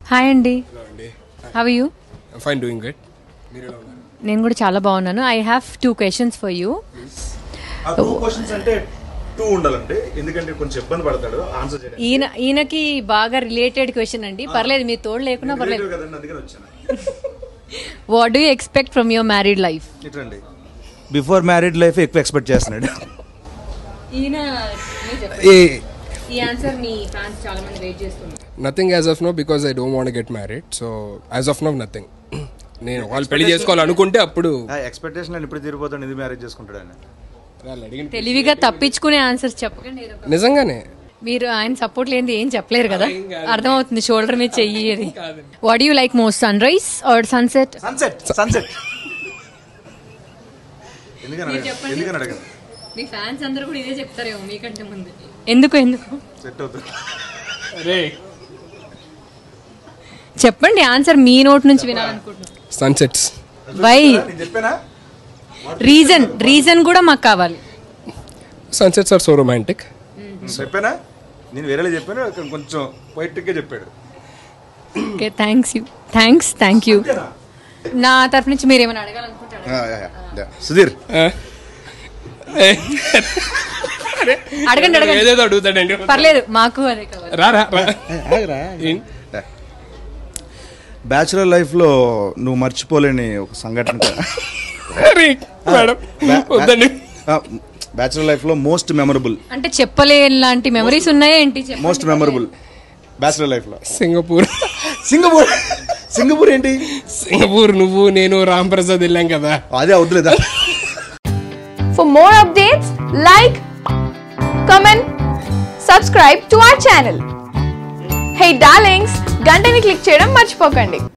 Hi అండి. How are you? Fine, doing good. నేను కూడా చాలా బాగున్నాను. I have 2 questions for you. ఆ 2 క్వశ్చన్స్ అంటే 2 ఉండాలండి, ఎందుకంటే కొంచెం ఇబ్బంది పడతాడు ఆన్సర్ చేయడానికి. ఈయనకి బాగా రిలేటెడ్ క్వశ్చన్ అండి. పర్లేదు, మీ తోడు లేకున్నా పర్లేదు. కదండి, అందుకని వచ్చాను. What do you expect from your married life? ఇట్రండి, బిఫోర్ మ్యారీడ్ లైఫ్ ఎక్కువ ఎక్స్పెక్ట్ చేస్తున్నాడు. ఈ ఆన్సర్ మీ ఫ్యాన్స్ చాలా మంది వెయిట్ చేస్తున్నారు. Nothing as of now, because I don't want get married. So as of now nothing. నేను వాళ్ళు పెళ్లి చేసుకోవాలనుకుంటే అప్పుడు ఎక్స్పెక్టేషన్ ఇప్పుడు తీరిపోతాడు, ఇది మ్యారేజ్ చేసుకుంటాడు అని. తెలివిగా తప్పించుకునే ఆన్సర్స్ చెప్పకండి. నిజంగానే మీరు ఆయన సపోర్ట్ లేనిది ఏం చెప్పలేరు కదా. అర్థమవుతుంది, షోల్డర్ మీద చెయ్యి అది. What you like most, sunrise or sunset? Sunset. ఎందుకని అడగదు? మీ ఫ్యాన్స్ అందరూ కూడా ఇదే చెప్తారేమో మీకంటే ముందు. ఎందుకు సెట్ అవుతుంది. చెప్పండి ఆన్సర్, మీ నోట్ నుంచి వినాలనుకుంటున్నాను. సన్సెట్స్. వై? చెప్పానా? రీజన్ కూడా మాకు కావాలి. Sunsets are so romantic. చెప్పానా? నేను వేరేలా చెప్పాను, కొంచెం పొయిటిక్గా చెప్పాడు. Okay, thank you. నా తరఫు నుంచి మీరు ఏమైనా అడగాలనుకుంటారా? సుధీర్, అడగండి. ఏదేదో అడుగుతాడండి, పర్లేదు, మాకు అదే కావాలి. బ్యాచులర్ లైఫ్ లో నువ్వు మర్చిపోలేని ఒక సంఘటన. బ్యాచులర్ లైఫ్ లో మోస్ట్ మెమరబుల్ అంటే చెప్పలేలాంటి మెమరీస్ ఉన్నాయా ఏంటి? మోస్ట్ మెమరబుల్ బ్యాచులర్ లైఫ్ లో. సింగపూర్ ఏంటి? సింగపూర్ నువ్వు నేను రామ్ ప్రసాద్ వెళ్ళాం కదా, అదే వద్దులేదా? For more updates, like, comment, subscribe to our channel. Hey darlings, గంటని click చేయడం మర్చిపోకండి.